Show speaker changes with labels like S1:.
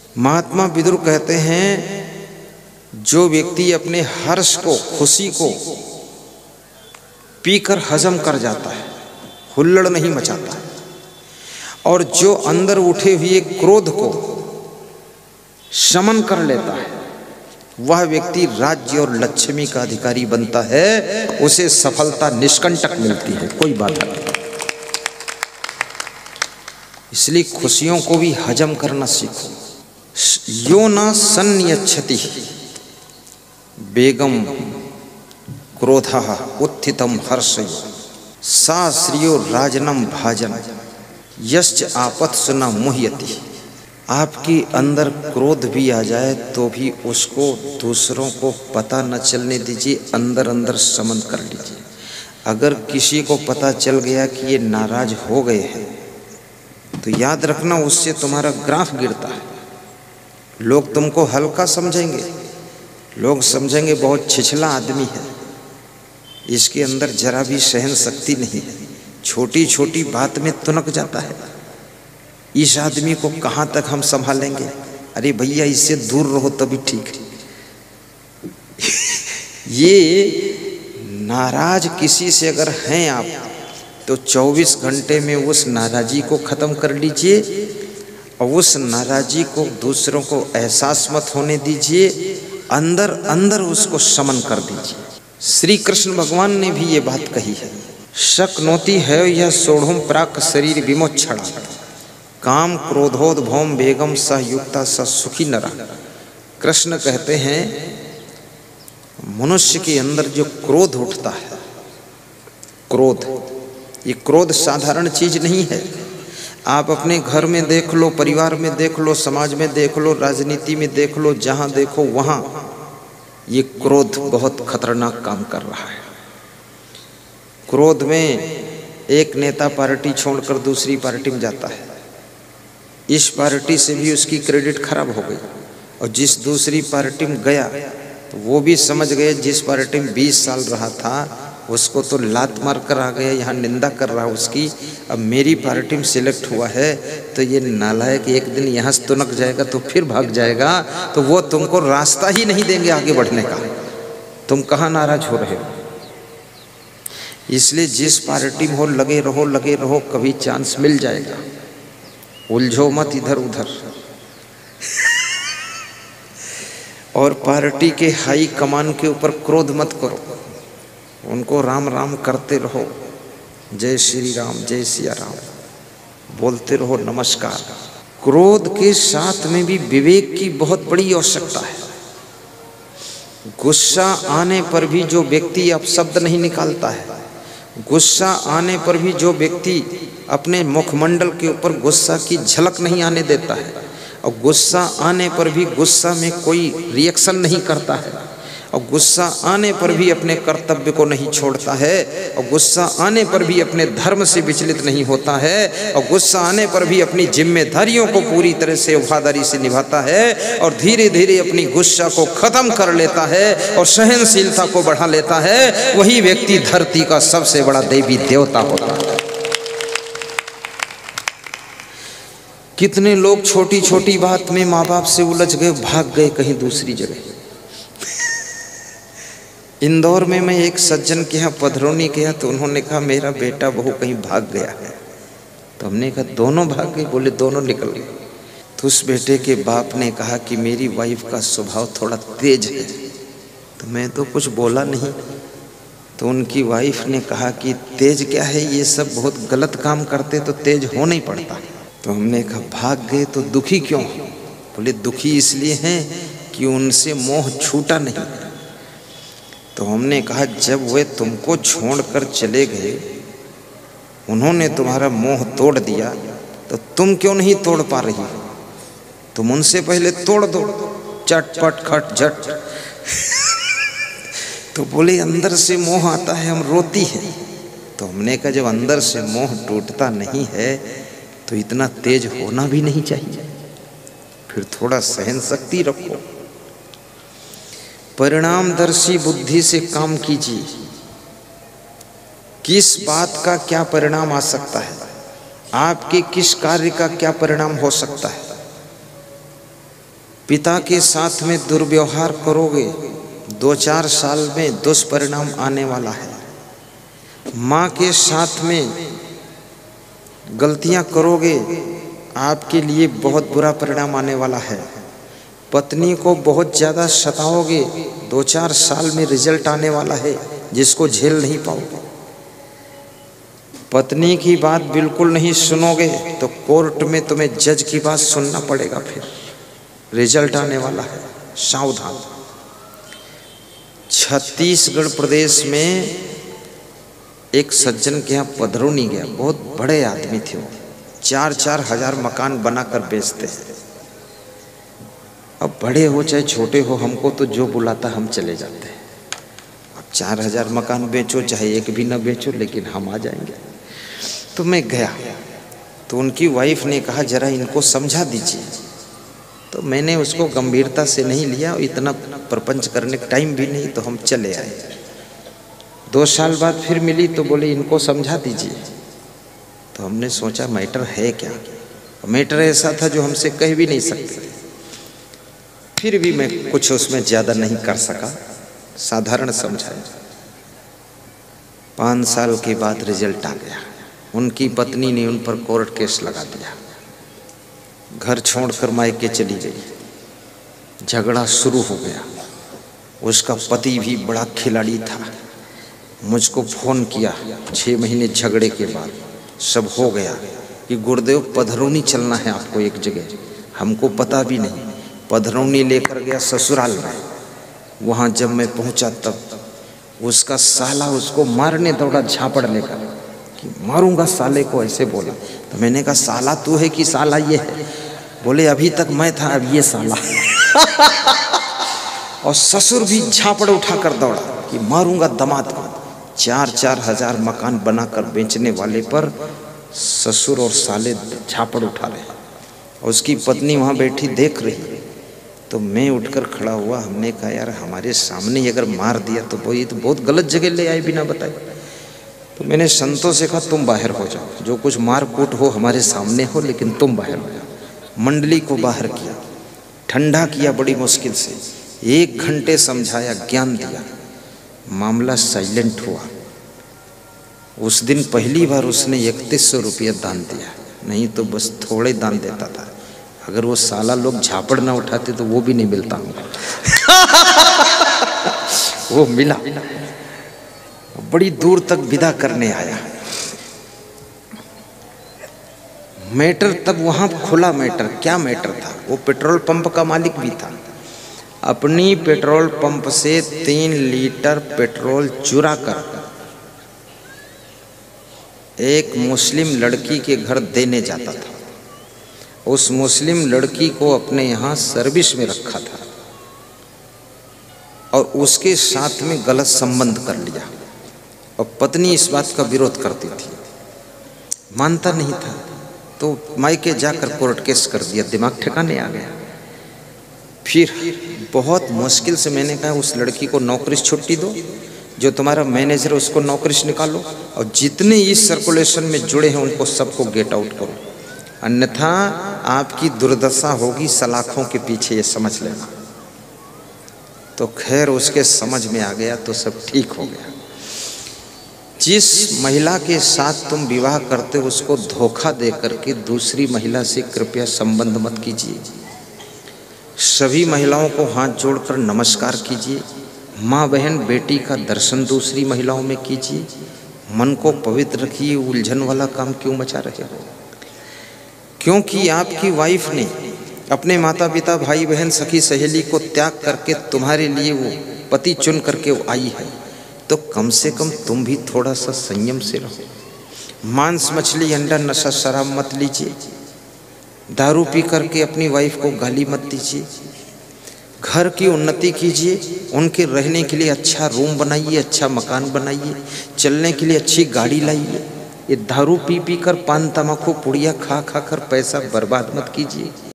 S1: महात्मा विदुर कहते हैं जो व्यक्ति अपने हर्ष को, खुशी को पीकर हजम कर जाता है, हुल्लड़ नहीं मचाता, और जो अंदर उठे हुए क्रोध को शमन कर लेता है, वह व्यक्ति राज्य और लक्ष्मी का अधिकारी बनता है। उसे सफलता निष्कंटक मिलती है, कोई बाधा नहीं। इसलिए खुशियों को भी हजम करना सीखो। यो न सन्नियच्छति बेगम क्रोधः उत्थितम हर्षयो सा श्रियो राजनम भाजन यश्च आपत्सु न मुह्यति। आपके अंदर क्रोध भी आ जाए तो भी उसको दूसरों को पता न चलने दीजिए, अंदर अंदर शमन कर लीजिए। अगर किसी को पता चल गया कि ये नाराज हो गए हैं तो याद रखना उससे तुम्हारा ग्राफ गिरता है। लोग तुमको हल्का समझेंगे, लोग समझेंगे बहुत छिछला आदमी है, इसके अंदर जरा भी सहन शक्ति नहीं है, छोटी छोटी बात में तुनक जाता है, इस आदमी को कहाँ तक हम संभालेंगे। अरे भैया इससे दूर रहो तभी ठीक है। ये नाराज किसी से अगर हैं आप तो 24 घंटे में उस नाराजी को ख़त्म कर लीजिए और उस नाराजी को दूसरों को एहसास मत होने दीजिए, अंदर अंदर उसको शमन कर दीजिए। श्री कृष्ण भगवान ने भी ये बात कही है, शक्नोति है यह सोढ़ुम प्राक शरीर विमोक्षण काम क्रोधोद्भवम बेगम सह युक्ता स सुखी नरा। कृष्ण कहते हैं मनुष्य के अंदर जो क्रोध उठता है, क्रोध, ये क्रोध साधारण चीज नहीं है। आप अपने घर में देख लो, परिवार में देख लो, समाज में देख लो, राजनीति में देख लो, जहां देखो वहां ये क्रोध बहुत खतरनाक काम कर रहा है। क्रोध में एक नेता पार्टी छोड़कर दूसरी पार्टी में जाता है, इस पार्टी से भी उसकी क्रेडिट खराब हो गई, और जिस दूसरी पार्टी में गया तो वो भी समझ गए जिस पार्टी में 20 साल रहा था उसको तो लात मार कर आ गया, यहाँ निंदा कर रहा उसकी, अब मेरी पार्टी में सिलेक्ट हुआ है तो ये नालायक एक दिन यहाँ से तुनक जाएगा तो फिर भाग जाएगा, तो वो तुमको रास्ता ही नहीं देंगे आगे बढ़ने का। तुम कहाँ नाराज हो रहे हो? इसलिए जिस पार्टी में हो लगे रहो, कभी चांस मिल जाएगा, उलझो मत इधर उधर। और पार्टी के हाई कमान के ऊपर क्रोध मत करो, उनको राम राम करते रहो, जय श्री राम, जय सिया राम बोलते रहो, नमस्कार। क्रोध के साथ में भी विवेक की बहुत बड़ी आवश्यकता है। गुस्सा आने पर भी जो व्यक्ति अपशब्द नहीं निकालता है, गुस्सा आने पर भी जो व्यक्ति अपने मुखमंडल के ऊपर गुस्सा की झलक नहीं आने देता है, और गुस्सा आने पर भी गुस्सा में कोई रिएक्शन नहीं करता है, और गुस्सा आने पर भी अपने कर्तव्य को नहीं छोड़ता है, और गुस्सा आने पर भी अपने धर्म से विचलित नहीं होता है, और गुस्सा आने पर भी अपनी जिम्मेदारियों को पूरी तरह से वफादारी से निभाता है, और धीरे धीरे अपनी गुस्सा को खत्म कर लेता है और सहनशीलता को बढ़ा लेता है, वही व्यक्ति धरती का सबसे बड़ा देवी देवता होता है। कितने लोग छोटी छोटी बात में माँ बाप से उलझ गए, भाग गए कहीं दूसरी जगह। इंदौर में मैं एक सज्जन के यहाँ पधरौनी गया तो उन्होंने कहा मेरा बेटा बहू कहीं भाग गया है। तो हमने कहा दोनों भाग गए? बोले दोनों निकल गए। तो उस बेटे के बाप ने कहा कि मेरी वाइफ का स्वभाव थोड़ा तेज है। तो मैं तो कुछ बोला नहीं। तो उनकी वाइफ ने कहा कि तेज क्या है, ये सब बहुत गलत काम करते तो तेज हो नहीं पड़ता। तो हमने कहा भाग गए तो दुखी क्यों? बोले दुखी इसलिए हैं कि उनसे मोह छूटा नहीं। तो हमने कहा जब वे तुमको छोड़कर चले गए, उन्होंने तुम्हारा मोह तोड़ दिया, तो तुम क्यों नहीं तोड़ पा रही? तुम उनसे पहले तोड़ दो, चटपट खट झट। तो बोले अंदर से मोह आता है, हम रोती हैं। तो हमने कहा जब अंदर से मोह टूटता नहीं है तो इतना तेज होना भी नहीं चाहिए, फिर थोड़ा सहन शक्ति रखो। परिणामदर्शी बुद्धि से काम कीजिए। किस बात का क्या परिणाम आ सकता है, आपके किस कार्य का क्या परिणाम हो सकता है, पिता के साथ में दुर्व्यवहार करोगे 2-4 साल में दुष्परिणाम आने वाला है। माँ के साथ में गलतियाँ करोगे आपके लिए बहुत बुरा परिणाम आने वाला है। पत्नी को बहुत ज़्यादा सताओगे 2-4 साल में रिजल्ट आने वाला है जिसको झेल नहीं पाओगे। पत्नी की बात बिल्कुल नहीं सुनोगे तो कोर्ट में तुम्हें जज की बात सुनना पड़ेगा, फिर रिजल्ट आने वाला है, सावधान। छत्तीसगढ़ प्रदेश में एक सज्जन के यहाँ पधरौनी गया, बहुत बड़े आदमी थे वो, 4-4 हजार मकान बनाकर बेचते हैं। अब बड़े हो चाहे छोटे हो, हमको तो जो बुलाता हम चले जाते हैं। अब 4,000 मकान बेचो चाहे एक भी ना बेचो, लेकिन हम आ जाएंगे। तो मैं गया तो उनकी वाइफ ने कहा जरा इनको समझा दीजिए। तो मैंने उसको गंभीरता से नहीं लिया, इतना प्रपंच करने का टाइम भी नहीं, तो हम चले आए। 2 साल बाद फिर मिली तो बोले इनको समझा दीजिए। तो हमने सोचा मैटर है क्या। मैटर ऐसा था जो हमसे कह भी नहीं सकते। फिर भी मैं कुछ उसमें ज़्यादा नहीं कर सका, साधारण समझाया। 5 साल के बाद रिजल्ट आ गया। उनकी पत्नी ने उन पर कोर्ट केस लगा दिया, घर छोड़कर मायके चली गई। झगड़ा शुरू हो गया। उसका पति भी बड़ा खिलाड़ी था, मुझको फ़ोन किया 6 महीने झगड़े के बाद। सब हो गया कि गुरुदेव पधरौनी चलना है आपको एक जगह। हमको पता भी नहीं। पधरौनी लेकर गया ससुराल में। वहाँ जब मैं पहुँचा तब उसका साला उसको मारने दौड़ा झापड़ लेकर कि मारूंगा साले को, ऐसे बोला। तो मैंने कहा साला तू है कि साला ये है? बोले अभी तक मैं था, अब ये साला। और ससुर भी झापड़ उठाकर दौड़ा कि मारूंगा दामाद को। 4-4 हजार मकान बनाकर बेचने वाले पर ससुर और साले झापड़ उठा रहे। और उसकी पत्नी वहाँ बैठी देख रही। तो मैं उठकर खड़ा हुआ। हमने कहा यार हमारे सामने ही अगर मार दिया तो वो ये तो बहुत गलत जगह ले आए बिना बताए। तो मैंने संतों से कहा तुम बाहर हो जाओ, जो कुछ मार कूट हो हमारे सामने हो, लेकिन तुम बाहर हो जाओ। मंडली को बाहर किया, ठंडा किया बड़ी मुश्किल से। 1 घंटे समझाया, ज्ञान दिया, मामला साइलेंट हुआ। उस दिन पहली बार उसने 3100 रुपया दान दिया, नहीं तो बस थोड़े दान देता था। अगर वो साला लोग झापड़ ना उठाते तो वो भी नहीं मिलता हमको। वो मिला, बड़ी दूर तक विदा करने आया। मैटर तब वहां खुला। मैटर क्या मैटर था? वो पेट्रोल पंप का मालिक भी था। अपनी पेट्रोल पंप से 3 लीटर पेट्रोल चुरा कर एक मुस्लिम लड़की के घर देने जाता था। उस मुस्लिम लड़की को अपने यहाँ सर्विस में रखा था और उसके साथ में गलत संबंध कर लिया। और पत्नी इस बात का विरोध करती थी, मानता नहीं था। तो मायके जाकर कोर्ट केस कर दिया, दिमाग ठिकाने आ गया। फिर बहुत मुश्किल से मैंने कहा उस लड़की को नौकरी से छुट्टी दो, जो तुम्हारा मैनेजर उसको नौकरी से निकालो, और जितने इस सर्कुलेशन में जुड़े हैं उनको सबको गेट आउट करो, अन्यथा आपकी दुर्दशा होगी सलाखों के पीछे, ये समझ लेना। तो खैर उसके समझ में आ गया तो सब ठीक हो गया। जिस महिला के साथ तुम विवाह करते हो उसको धोखा दे करके दूसरी महिला से कृपया संबंध मत कीजिए। सभी महिलाओं को हाथ जोड़कर नमस्कार कीजिए। माँ बहन बेटी का दर्शन दूसरी महिलाओं में कीजिए। मन को पवित्र रखिए। उलझन वाला काम क्यों मचा रहे हो? क्योंकि आपकी वाइफ ने अपने माता पिता भाई बहन सखी सहेली को त्याग करके तुम्हारे लिए वो पति चुन करके वो आई है, तो कम से कम तुम भी थोड़ा सा संयम से रहो। मांस मछली अंडा नशा शराब मत लीजिए। दारू पी करके अपनी वाइफ को गाली मत दीजिए। घर की उन्नति कीजिए। उनके रहने के लिए अच्छा रूम बनाइए, अच्छा मकान बनाइए, चलने के लिए अच्छी गाड़ी लाइए। ये दारू पी पी कर पान तमाकू पुड़िया खा खा कर पैसा बर्बाद मत कीजिए।